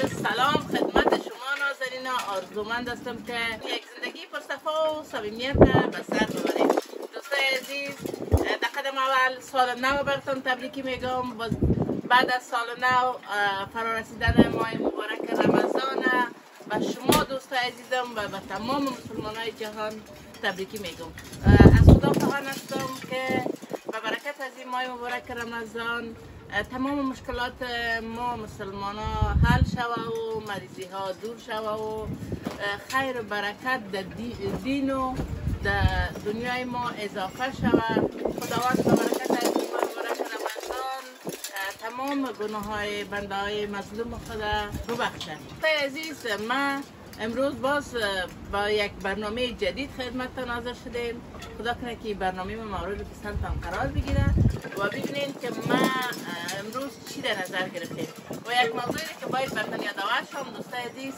سلام خدمت شما ناظرین. آرزومند هستم که یک زندگی پرصفا و صمیمیت به سر ببرید. دوستای عزیز، در قدم اول سال نو براتون تبریکی میگم. بعد از سال نو فرارسیدن ماه مبارک رمضان و شما دوستای عزیزم و به تمام مسلمانای جهان تبریکی میگم. از خدا خواهان هستم که به برکت از این ماه مبارک رمضان تمام مشکلات ما مسلمان ها حل شوه و مریضی ها دور شوه و خیر و برکت در دین و در دنیای ما اضافه شوه. خداوند به برکت از این ماه مبارک رمضان تمام گناه های بنده های مظلوم خدا ببخشه. عزیز، ما امروز باز با یک برنامه جدید خدمتتان حاضر شدیم. خدا کنه که برنامه ما مورد پسندتان قرار بگیره و ببینید که ما امروز چی در نظر گرفتیم و یک موضوعی که باید براتون یادآور شم. دوستای عزیز،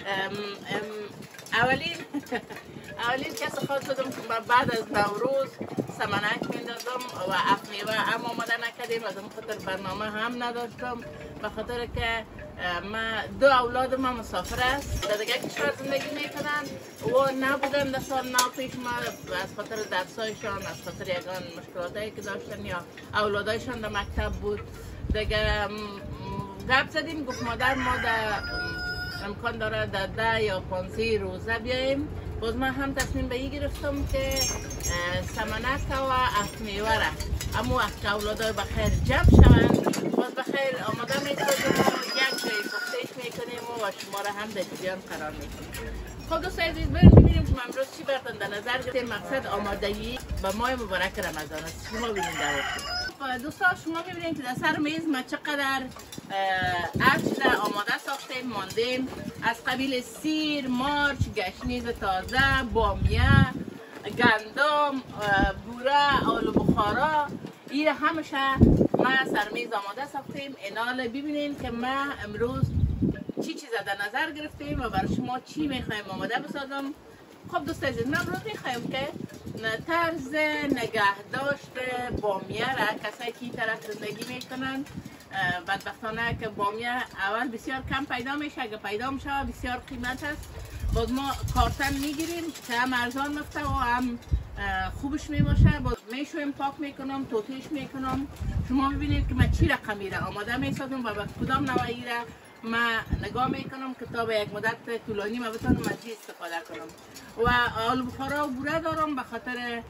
اولین کس خود شدم که بعد از نوروز سمنک میندازم و اف میوه هم آماده نکردیم. از اون خاطر برنامه هم نداشتم، به خاطر که دو اولاد ما مسافر است، در دیگه کشور زندگی میکنن و نبودن در سال نو پیش. ما از خاطر درسایشان، از خاطر یگان مشکلاتایی که داشتن یا اولادایشان در مکتب بود دیگه گپ زدیم. گفت مادر ما در امکان داره در 10 یا 15 روزه بیاییم. باز من هم تصمیم به این گرفتم که سمنک و اف میوه را اما وقت اولادای بخیر جمع شوند باز بخیر آماده میسازیم و یک جای پختهش میکنیم و شما را هم در جریان قرار میکنیم. خب دوستای عزیز، بریم ببینیم که امروز چی براتون در نظر گرفتیم. مقصد آمادگی به ماه مبارک رمضان است. شما ببینید دوستان، شما ببینید که در سر میز ما چقدر عرض را آماده ساختیم ماندیم. از قبیل سیر، مارچ، گشنیز تازه، بامیه، گندم، بوره، آلو بخارا، این همشه ما سر میز آماده ساختیم. اینال ببینید که ما امروز چی چیز در نظر گرفتیم و برای شما چی میخوایم آماده بسازم. خب دوستای عزیز، ما امروز میخوایم که طرز نگهداشت بامیه را کسایی که این طرف زندگی میکنن، بدبختانه که بامیه اول بسیار کم پیدا میشه، اگه پیدا میشه بسیار قیمت است. باز ما کارتن میگیریم که هم ارزان مفته و هم خوبش میباشه. باز میشویم، پاک میکنم، توتیش میکنم. شما ببینید که من چی رقمی را آماده میسازم و به کدام نوعی را ما نگاه میکنم که تا به یک مدت طولانی ما بتونم از این استفاده کنم. و آلو بخارا و بوره دارم به خاطر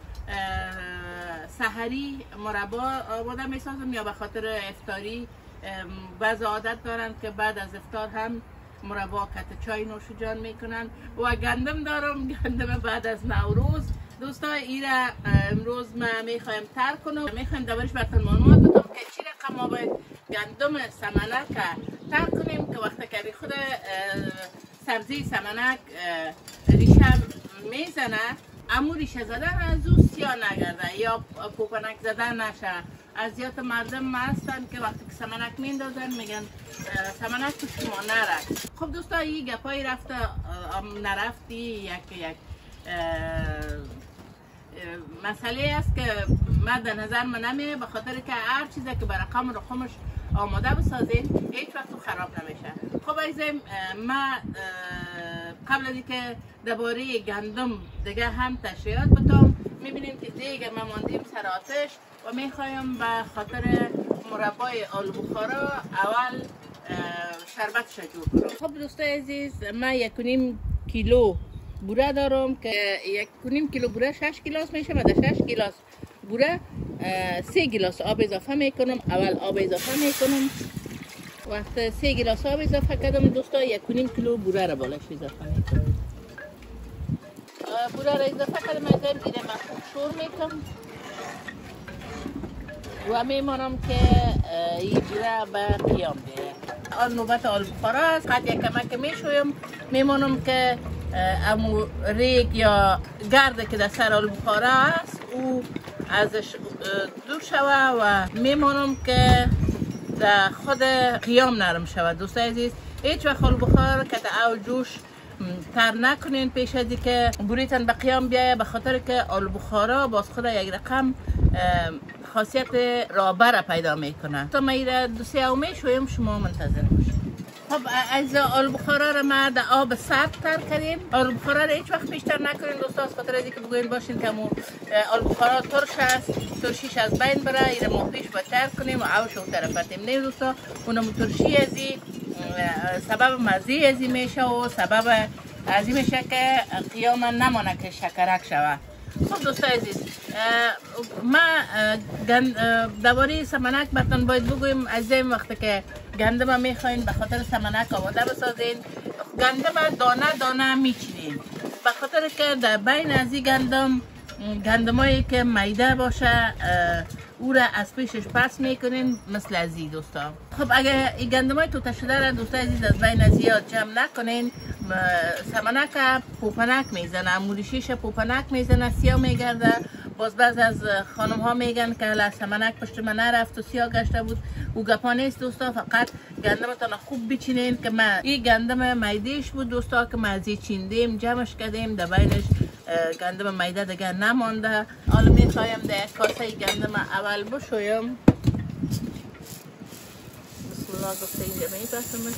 سحری مربا آماده میسازم یا به خاطر افطاری. بعض عادت دارن که بعد از افطار هم مربا کت چای نوش جان میکنن. و گندم دارم، گندم بعد از نوروز. دوستا ایره امروز ما میخوایم تر کنم، میخوایم دوبارش براتون معلومات بدم که چی رقم ما باید گندم سمنک تر کنیم که وقتی که خود سبزی سمنک ریشه میزنه امو ریشه زدن از او سیاه نگرده یا پوپنک زدن نشه. ازیات مردم هستن که وقتی که سمنک میندازن میگن سمنک تو شما نره. خب دوستا، این گپایی رفته نرفتی یک مسئله است که من در نظر من نمیه، به خاطر که هر چیزی که به رقمش آماده بسازیم هیچ وقت خراب نمیشه. خب عزیزم، ما قبل از اینکه درباره گندم دیگه هم تشریحات بدم، میبینیم که دیگه ما ماندیم سر آتش و میخوایم به خاطر مربای آلو بخارا اول شربتش جور کنم. خب دوستای عزیز، من 1.5 کیلو بوره دارم که 1.5 کیلو بوره 6 گیلاس میشه و در 6 گیلاس بوره 3 گیلاس آب اضافه میکنم. اول آب اضافه میکنم. وقت 3 گیلاس آب اضافه کردم دوستا 1.5 کیلو بوره را بالاش اضافه میکنم. بوره را اضافه کردم از این دیده من خوب شور میکنم و میمانم که این بوره به قیام بیه. نوبت آلو بخارا است. قد یک کمک میشویم، میمانم که امو ریگ یا گرده که در سر آلو بخارا است او ازش دور شوه و میمانم که در خود قیام نرم شود. دوستای عزیز، هیچ وقت آلو بخارا که در اول جوش تر نکنین پیش از که بوریتان به قیام بیایه، به خاطر که آلو بخارا باز خود یک رقم خاصیت رابر پیدا میکنه. تا ما ایره 2-3 میشویم، شما منتظر باشید. خب از آلو بخارا را ما در آب سرد تر کردیم. آلو بخارا را هیچ وقت بیشتر نکنین دوستا، از خاطر اینکه بگوین باشین که آلو بخارا ترش است، ترشیش از بین بره. این ما پیش بتر کنیم و اوش و طرفتیم نه دوستا. اونم ترشی ازی سبب مزی ازی میشه و سبب ازی میشه که قیام نمانه که شکرک شوه. خب دوستا عزیز، ما دواری سمنک براتون باید بگویم. از این وقتی که گندم میخواین به خاطر سمنک آماده بسازین، گندم دانه دانه میچینین به خاطر که در بین از این گندمایی که میده باشه او را از پیشش پس میکنین مثل ازی دوستا. خب اگه این گندمای توته شده را دوستا عزیز از بین از زیاد جمع نکنین، سمنک پوپنک میزنه، موریشیش پوپنک میزنه، سیاه میگرده. باز بعض از خانم ها میگن که حالا سمنک پشت من نرفت و سیاه گشته بود. او گپا نیست دوستا، فقط گندمتان خوب بچینین که ما این گندم میدهش بود دوستا که ما ازی چیندیم جمعش کردیم، در بینش گندم میده دیگه نمانده. حالا میخوایم در کاسه گندم اول بشویم. بسم الله گفته اینجا میبسمش.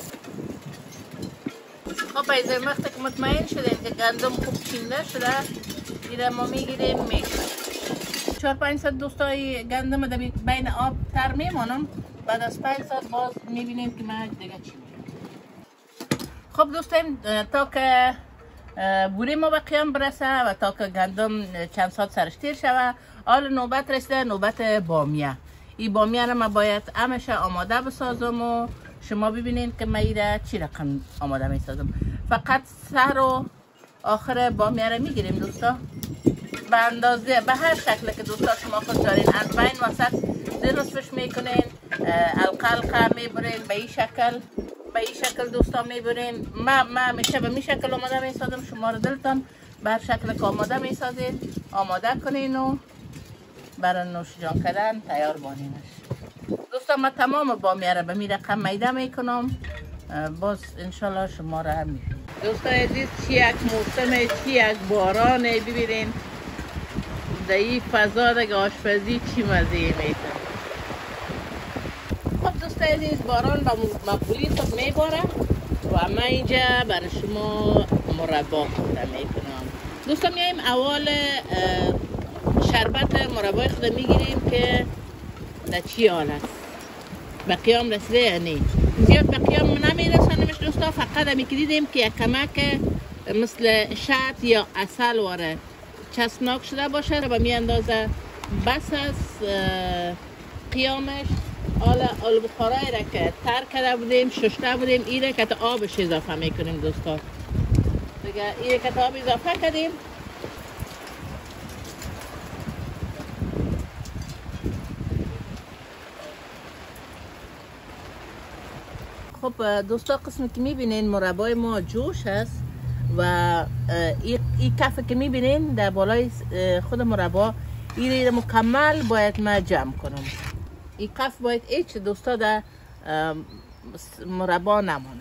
خب از وقتی که مطمئن شدیم که گندم خوب چینده شده، این ما میگیریم میکنیم 4-5 ساعت دوستای گندم در بین آب تر میمانم. بعد از 5 ساعت باز میبینیم که من دیگه چی میکنم. خب دوستان تا که بوری ما به قیام برسه و تا که گندم چند ساعت سرش تیر شوه، حال نوبت رسیده نوبت بامیه. این بامیه رو ما باید همیشه آماده بسازم و شما ببینین که من ایره چی رقم آماده میسازم. فقط سر و آخر بامیه رو میگیریم دوستا به اندازه، به هر شکل که دوستا شما خود دارین. از بین وسط درستش میکنین، القلقه میبرین به این شکل، به این شکل دوستا میبرین. ما میشه به این شکل آماده میسازم، شما رو دلتان به هر شکل که آماده میسازین آماده کنین و برای نوش جان کردن تیار بانینش. دوستا ما تمام بامیه رو به می رقم میده میکنم، باز انشالله شما رو هم میبینید. دوستا عزیز چی یک موسم، چی یک بارانه، ببینین در این فضا دیگه آشپزی چی مزه میده. خب دوستا عزیز باران با مقبولی خود میباره و من اینجا برای شما مربا خود میکنم. دوستا میایم اول شربت مربای خود میگیریم که در چی حال است، به قیام رسیده یا نه. زیاد به قیام نمیرسانمش دوستا، فقط همی که دیدیم که یک کمک مثل شط یا عسل واره چسبناک شده باشه و می اندازه. بس از قیامش حالا آلو بخارای را که تر کرده بودیم ششته بودیم، این را که تا آبش اضافه میکنیم دوستا. دیگه این را که تا آب اضافه کردیم خب دوستا قسمی که میبینین مربای ما جوش است و این کف که میبینین در بالای خود مربا این مکمل باید ما جمع کنم. این کف باید هیچ دوستا در مربا نمانه.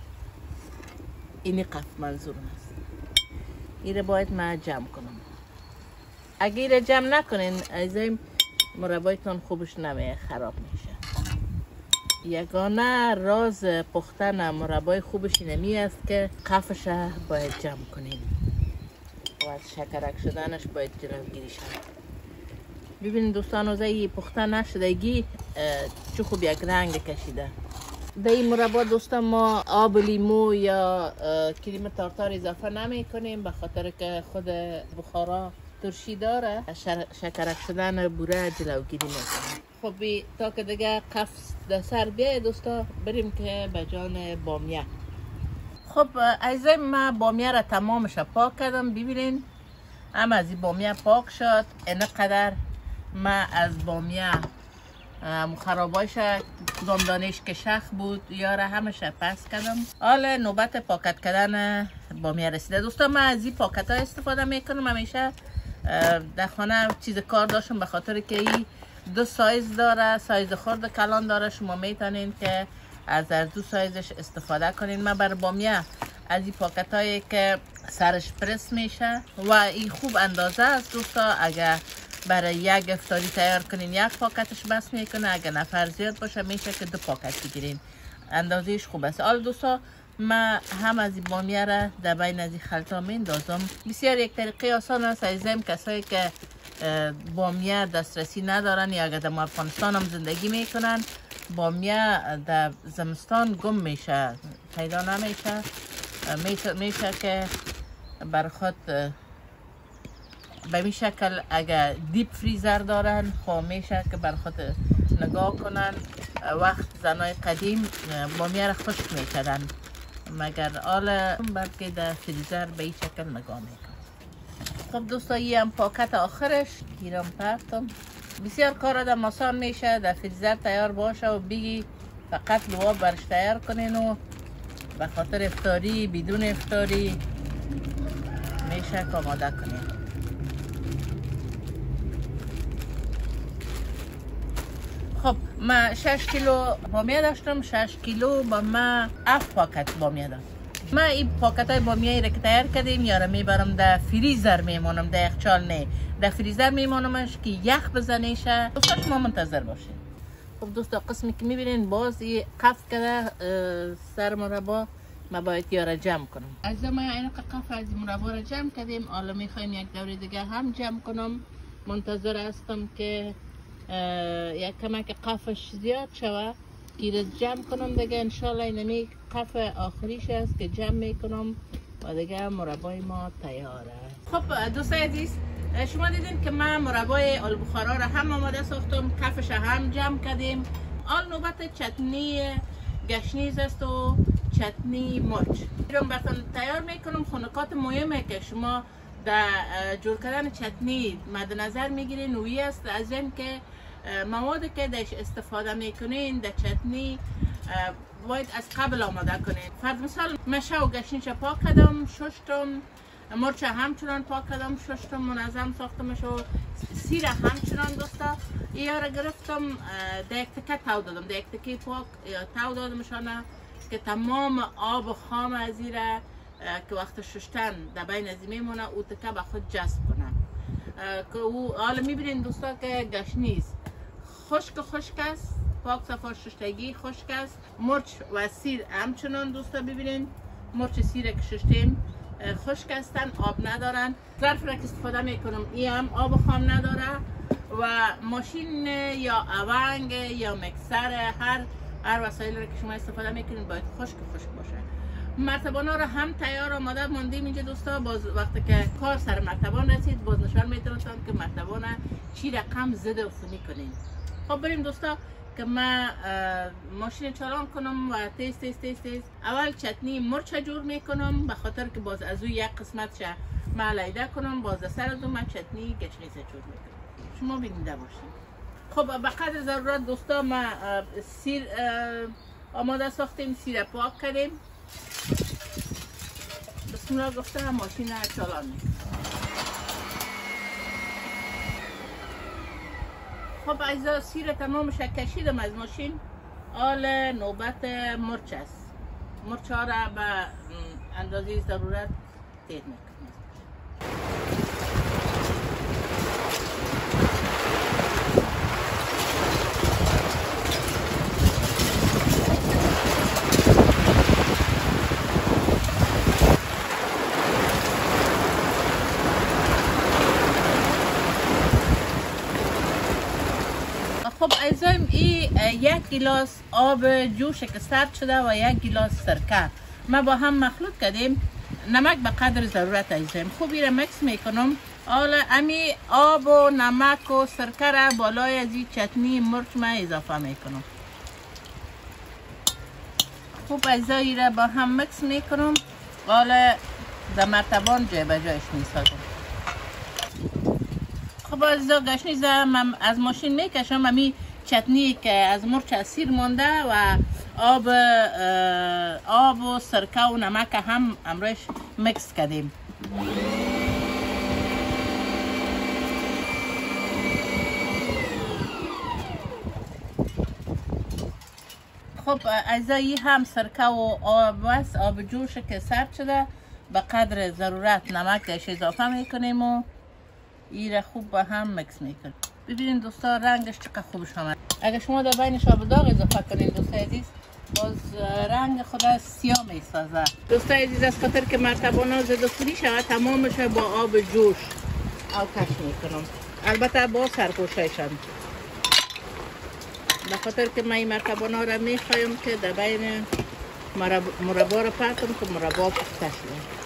این کف منظور است، این باید ما جمع کنم. اگر جمع نکنین از این مربایتون خوبش نمیه، خراب میشه. یگانه راز پختن مربای خوبش اینمی است که قفش باید جمع کنیم و از شکرک شدنش باید جلوگیری شد. ببینید دوستان اوزه پختن نشدگی چه خوب یک رنگ کشیده. در این مربا دوستان ما آب لیمو یا کریم تارتار اضافه نمی کنیم به خاطر که خود بخارا ترشی داره، شکرک شدن بوره جلوگیری میکنه. خب تا که دیگه قفص در سر بیای دوستا بریم که به جان بامیه. خب عزیزای ما بامیه را تمامش پاک کردم. ببینین هم از این بامیه پاک شد. اینقدر ما از بامیه خرابایش کدام دانش که شخ بود یاره همش پس کردم. حالا نوبت پاکت کردن بامیه رسیده دوستا. من از این پاکت ها استفاده میکنم همیشه. در خانه چیز کار داشتم به خاطر که این 2 سایز داره، سایز خرد کلان داره. شما میتونین که از دو سایزش استفاده کنین. من برای بامیه از این پاکت هایی که سرش پرس میشه و این خوب اندازه است دوستا. اگر برای یک افطاری تیار کنین یک پاکتش بس میکنه، اگر نفر زیاد باشه میشه که 2 پاکت بگیرین. اندازهش خوب است. حالا دوستا من هم از این بامیه را در بین از این خلطا میندازم. بسیار یک طریقه آسان است. عزیزم کسایی که بامیه دسترسی ندارن یا اگر در افغانستان هم زندگی میکنن، بامیه در زمستان گم میشه، پیدا نمیشه. میشه که بر خود به این شکل اگر دیپ فریزر دارن خب میشه که بر خود نگاه کنن. وقت زنای قدیم بامیه را خشک میکردن، مگر حالا بلکه در فریزر به این شکل نگاه میکنن. خب دوستا این هم پاکت آخرش گیرم پرتم. بسیار کار آدم آسان میشه، در فریزر تیار باشه و بگی فقط لواب برش تیار کنین و به خاطر افطاری بدون افطاری میشه که آماده کنین. خب من 6 کیلو بامیه داشتم. 6 کیلو با من 7 پاکت بامیه داشتم. من این پاکت های بامیه را که تیار کردیم یارا میبرم در فریزر میمانم، در یخچال نه، در فریزر میمانمش که یخ بزنیشه. دوستا شما منتظر باشین. خب دوستا قسمی که میبینین باز این قفل کرده سر مربا، ما باید یارا جمع کنم. از ما این قفل از مربا را جمع کردیم. حالا میخوایم یک دوره دیگه هم جمع کنم. منتظر هستم که یک کمک قفش زیاد شوه گیرز جمع کنم دیگه. انشالله اینمی قف آخریش است که جمع میکنم و دیگه مربای ما تیاره. خب دوستای عزیز، شما دیدین که من مربای آل بخارا را هم آماده ساختم، قفش هم جمع کردیم. آل نوبت چتنی گشنیز است و چتنی مرچ. رو براتون تیار میکنم. خنکات مهمه که شما در جور کردن چتنی مد نظر میگیرین وی است از این که موادی که درش استفاده میکنین در چتنی باید از قبل آماده کنین. فرض مثال مشه و گشنیش پاک کردم، ششتم، مرچ همچنان پاک کردم، ششتم، منظم ساختمش و سیر همچنان. دوستا یا را گرفتم در یک تکه تو دادم، در یک تکه پاک تو دادمشانه که تمام آب خام از این را که وقت ششتن در بین ازی میمونه او تکه به خود جذب کنم. که او حالا میبینین دوستا که گشنیز خشک است، پاک صفا ششتگی خشک است. مرچ و سیر همچنان دوستا ببینین، مرچ سیر که ششتیم خشک هستن، آب ندارن. ظرف را که استفاده میکنم این هم آب خام نداره و ماشین یا اونگ یا مکسر هر وسایل را که شما استفاده میکنین باید خشک باشه. مرتبان ها را هم تیار آماده ماندیم اینجا دوستا. باز وقتی که کار سر مرتبان رسید باز نشان میتونم که مرتبان چی رقم زده و فونی کنین. خب بریم دوستا که من ماشین چالان کنم و تیز اول چتنی مرچ جور میکنم به خاطر که باز از او یک قسمت شه من علیده کنم. باز سر از من چتنی گشنیز جور میکنم. شما بینیده باشین. خب به قدر ضرورت دوستا ما سیر آماده ساختیم، سیر پاک کردیم. بسم الله گفته ماشین چالان میکنم. خب عزیزا سیر تمامش کشیدم از ماشین. حال نوبت مرچ است. مرچ ها را به اندازه ضرورت تیز میکنم. خب عزیزم این 1 گیلاس آب جوش که سرد شده و 1 گیلاس سرکه ما با هم مخلوط کردیم. نمک به قدر ضرورت عزیزم. خوب این را مکس میکنم. حالا امی آب و نمک و سرکه را بالای از این چتنی مرچ ما اضافه میکنم. خوب عزیزا این را با هم مکس میکنم. حالا در مرتبان جای به جایش میسازم. خب عزیزا گشنیز من از ماشین میکشم. امی چتنی که از مرچ از سیر مانده و آب و سرکه و نمک هم امروش مکس کردیم. خب عزیزا هم سرکه و آب جوش که سرد شده به قدر ضرورت نمکش اضافه میکنیم و این را خوب با هم مکس میکنیم. ببینید دوستا رنگش چقدر خوبش آمد. اگر شما در بینش آب داغ اضافه کنید دوستای عزیز باز رنگ خود سیاه می سازه. دوستای عزیز، از خاطر که مرتبانا زده فوری شود تمامش با آب جوش آتش میکنم، البته با سرپوششان، به خاطر که من این مرتبانا را میخوایم که در بین مربا را پرتم که مربا پخته شده.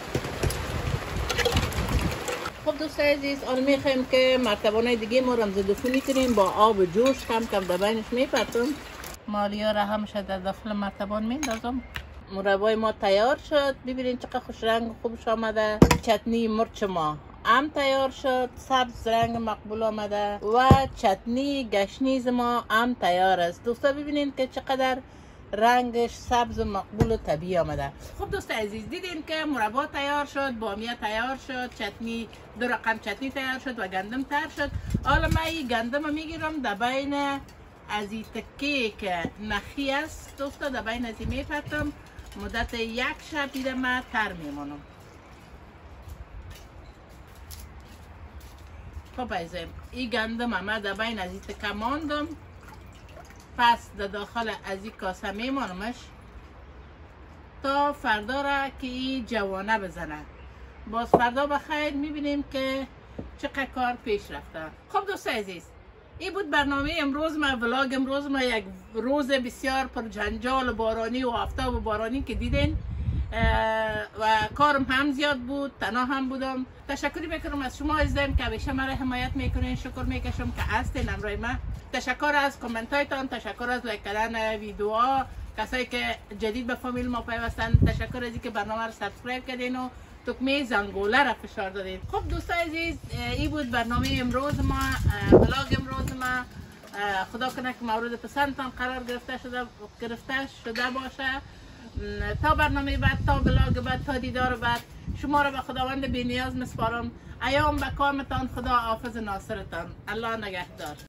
خب دوستای عزیز، آن میخوایم که مرتبانای دیگه ما را ضد فونی کنیم با آب جوش کم کم در بینش میپرتم. مالیا را همش در داخل مرتبان میندازم. مربای ما تیار شد، ببینید چقدر خوش رنگ خوبش آمده. چتنی مرچ ما هم تیار شد، سبز رنگ مقبول آمده و چتنی گشنیز ما هم تیار است. دوستا ببینید که چقدر رنگش سبز و مقبول و طبیعی آمده. خب دوست عزیز، دیدین که مربا تیار شد، بامیه تیار شد، چتنی 2 رقم چتنی تیار شد و گندم تیار شد. حالا من این گندم میگیرم در بین از این تکه که نخی است دوستا، در بین از این میپرتم. مدت 1 شب دیده من تر میمانم. خب عزیزم، این گندم من در بین از این تکه ماندم، پس در داخل از این کاسه میمانمش تا فردا را که این جوانه بزنه. باز فردا بخیر میبینیم که چقدر کار پیش رفته. خب دوست عزیز، این بود برنامه امروز ما، ولاگ امروز ما. یک روز بسیار پر جنجال و بارانی و آفتاب و بارانی که دیدین و کارم هم زیاد بود، تنها هم بودم. تشکری میکنم از شما عزیزم که همیشه مرا حمایت میکنین. شکر میکشم که هستین همراه ما. تشکر از کامنت هایتان، تشکر از لایک کردن ویدیوها. کسایی که جدید به فامیل ما پیوستن، تشکر از اینکه برنامه رو سابسکرایب کردین و دکمه زنگوله را فشار دادین. خب دوستان عزیز، این بود برنامه امروز ما، ولاگ امروز ما. خدا کنه که مورد پسندتان قرار گرفته شده باشه. تا برنامه بعد، تا ولاگ بعد، تا دیدار بعد، شما را به خداوند بی نیاز مسپارم. ایام به کامتان، خدا حافظ ناصرتان. الله نگهدار.